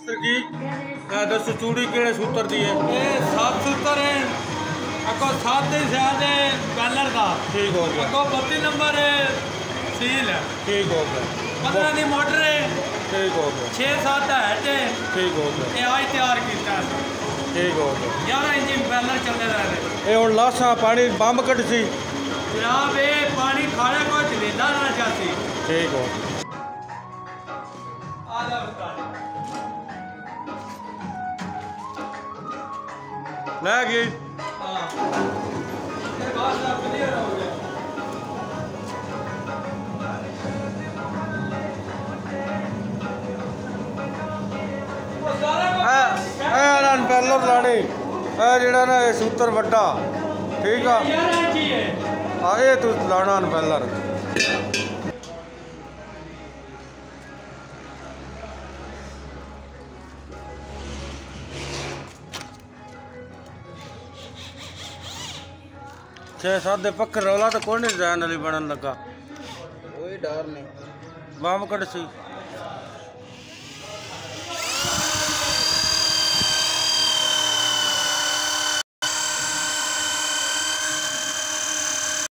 जी दस चूड़ी केड़े सूत्र दी है? ये 7 सूत्र है। अगो 7 दे ज्यादा बैलर का। ठीक हो गया। अगो 32 नंबर है सील है। ठीक हो गया। 15 दी मोटर है। ठीक हो गया। 6-7 हैट है। ठीक हो गया। ये आज तैयार किया है। ठीक हो गया। 11 इंच बैलर चलने रहे। ये हुण लाशा पानी बंब कट सी जनाब ये पानी खाने को लेना ना चाहती। ठीक हो आधा उतार ले गई। हाँ ये बात आप क्लियर हो गया। वो सारा पैलर लाने जेड़ा ना सूत्र वड्डा ठीक आ 11 इंच ही है। ये तू लाना पैलर छे सात पक्के रौला तो कौन नहीं जान वाली बनन लगा कोई डर नहीं बम कट सी